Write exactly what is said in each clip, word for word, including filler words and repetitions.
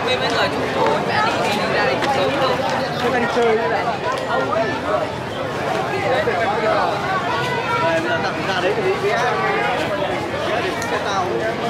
với mấy người chúng tôi đã đi đi ra đi sớm luôn. Chúng ta đi chơi như này. Bây giờ tặng ra đấy thì đi vé vé thì xe tàu.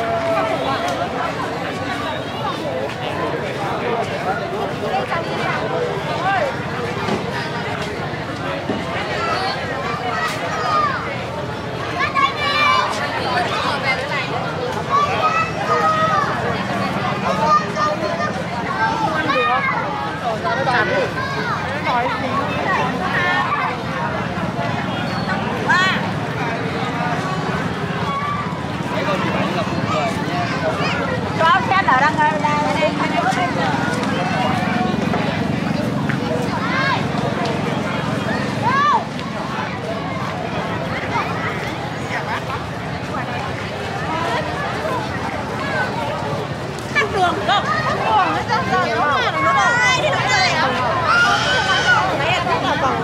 Có xe ở đang đây đây. Tắt đường không? Đường nó rất là nó mà nó đâu. Ai thì nó đây à? Mấy em không còn còn.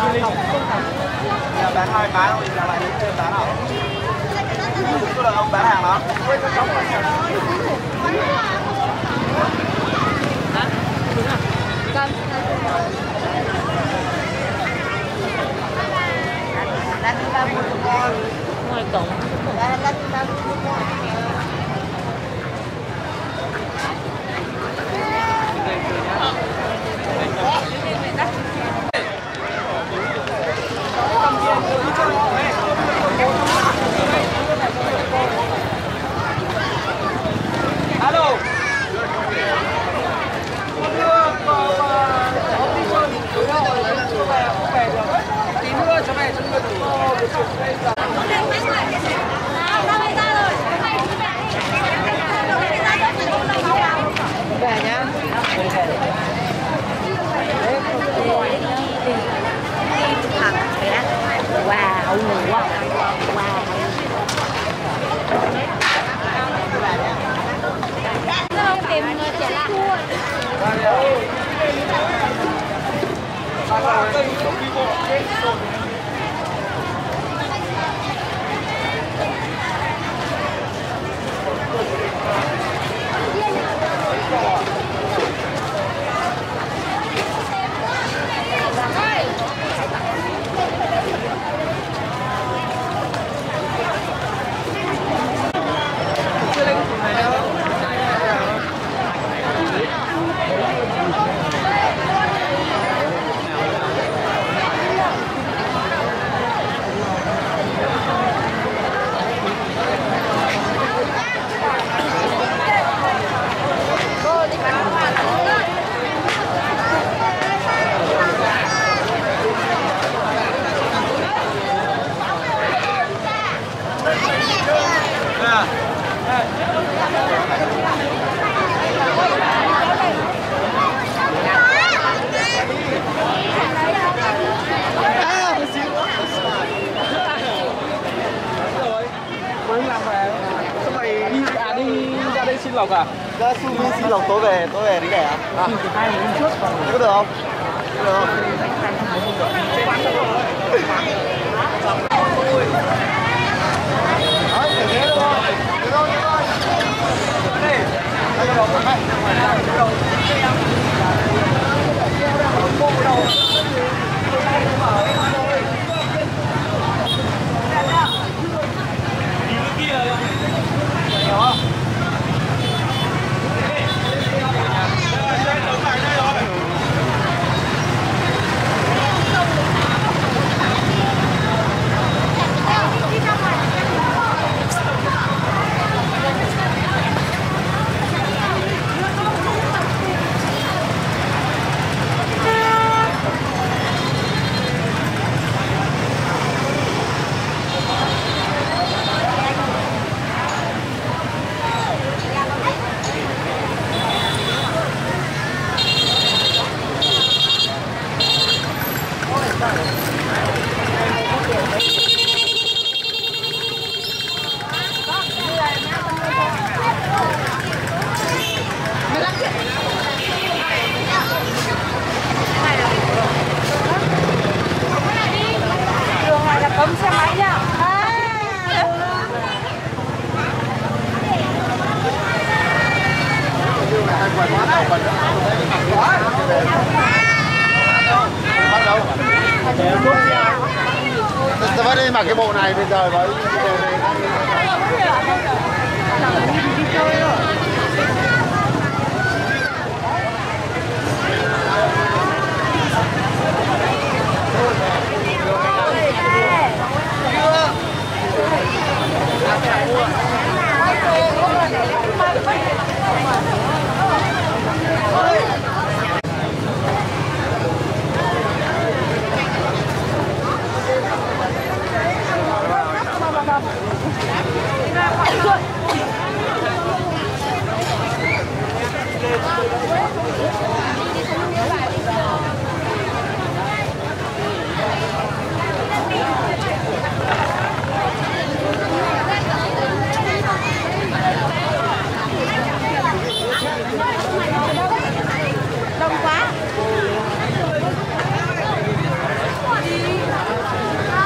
Bán hai cái thôi, là lại đến bán nào? Tôi là ông bán hàng đó. Con. Ngoài cổng. Alo. Tí nữa cho mẹ chúng tôi Về nhá. Thật vậy đó. Wow, wow. Wow. Không tìm người trẻ lạ. xin lộc à? Ra xin xin lộc tối về, tối về đi đẻ à? À. Hai hôm trước có được không? Được không? Đấy, phải thế được không? Được không? Được không? Đây. Đây đầu một này. Đầu. Bộ đầu. Đi kia rồi. Hiểu không? Bắt đầu. Tôi vẫn đi mặc cái bộ này bây giờ với